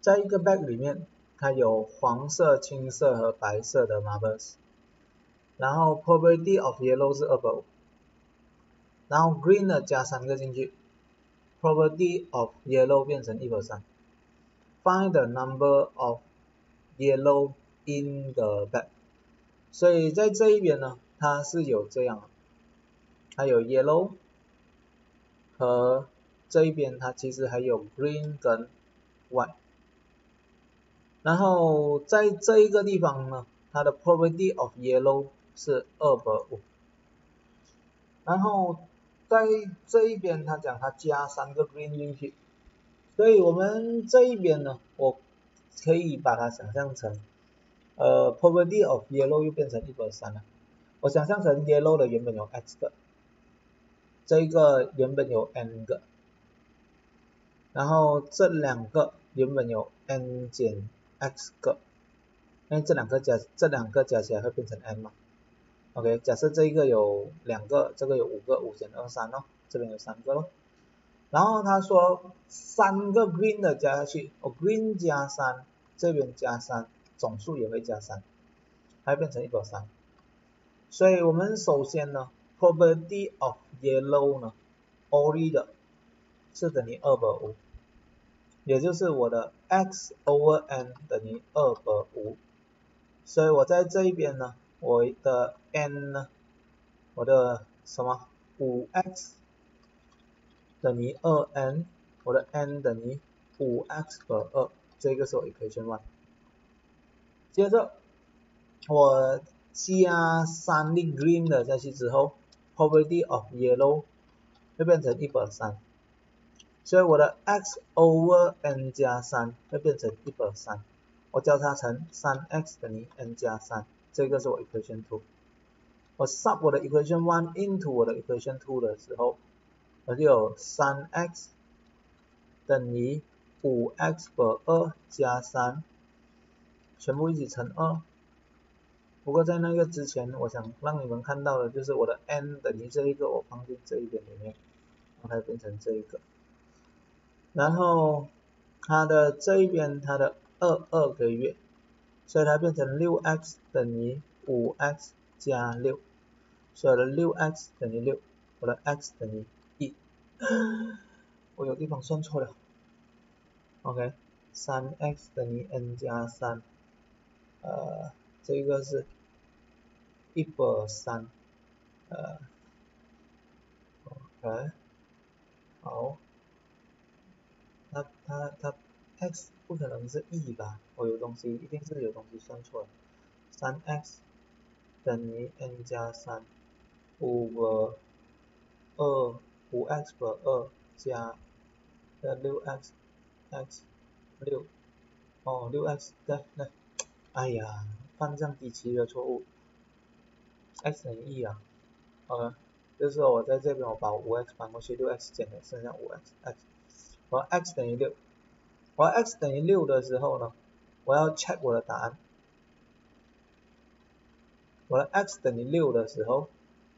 在一个 bag 里面，它有黄色、青色和白色的 marbles， 然后 probability of yellow 是2/5，然后 green 的加3个进去 ，probability of yellow 变成1/3。Find the number of yellow in the bag。所以在这一边呢，它是有这样的，它有 yellow 和这一边它其实还有 green 跟 white。然后在这一个地方呢，它的 probability of yellow 是2/5。然后在这一边它讲它加3个 green 进去，所以我们这一边呢，我可以把它想象成probability of yellow 又变成1/3了。我想象成 yellow 的原本有 x 个，这一个原本有 n 个，然后这两个原本有 n 减 x 个，因为这两个加起来会变成 n 嘛。OK， 假设这一个有2个，这个有5个，5减2 3咯，这边有3个咯。然后他说3个 green 的加下去，green 加3，这边加3，总数也会加3，还变成1/3。所以我们首先呢 ，probability of yellow 呢 ，only 的是等于2/5，也就是我的 x over n 等于2/5。所以我在这一边呢，我的 n 呢，我的什么 5x 等于2n， 我的 n 等于 5x/2， 这个是我 equation 1。接着我加3粒 green 的下去之后 ，probability of yellow 会变成1/3，所以我的 x over n 加3会变成1/3。我交叉成 3x 等于 n 加3，这个是我 equation 2。我 sub 我的 equation 1 into 我的 equation 2的时候，我就有 3x 等于 5x/2 加3，全部一起乘2。不过在那个之前，我想让你们看到的就是我的 n 等于这一个，我放进这一边里面，然后它变成这一个。然后它的这一边它的2个月，所以它变成 6x 等于 5x 加6，所以我的 6x 等于6，我的 x 等于1。我有地方算错了。OK， 3x 等于 n 加3，这个是1/3。OK， 好，它 x 不可能是1吧？我有东西一定是有东西算错了。3x 等于 n 加3， 5x/2 加 6x x 6， 6x 对，哎呀，犯上低级的错误 ，x 等于1啊，就是我在这边我把 5x 搬过去 ，6x 减了剩下 5x， 我 x 等于6，我 x 等于6的时候呢，我要 check 我的答案，我的 x 等于6的时候，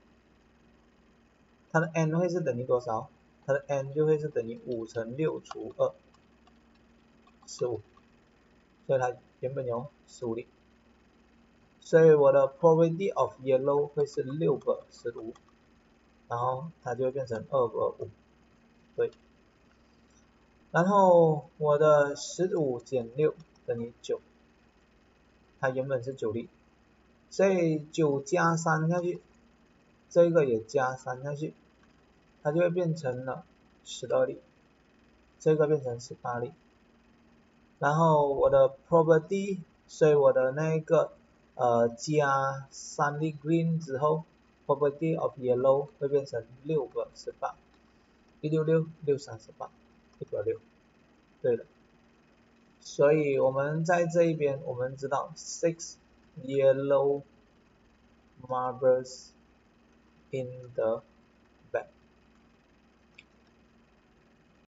它的 n 会是等于多少？它的 n 就会是等于5乘6除2， 15，所以它原本有15粒，所以我的 probability of yellow 会是6/15，然后它就会变成2/5，对。然后我的15减6等于9，它原本是9粒，所以9加3下去，这个也加3下去，它就会变成了12粒，这个变成18粒。然后我的 probability， 所以我的那个加3粒 green 之后 ，probability of yellow 会变成6/18， 166 638 1/6，对的。所以我们在这一边，我们知道 6 yellow marbles in the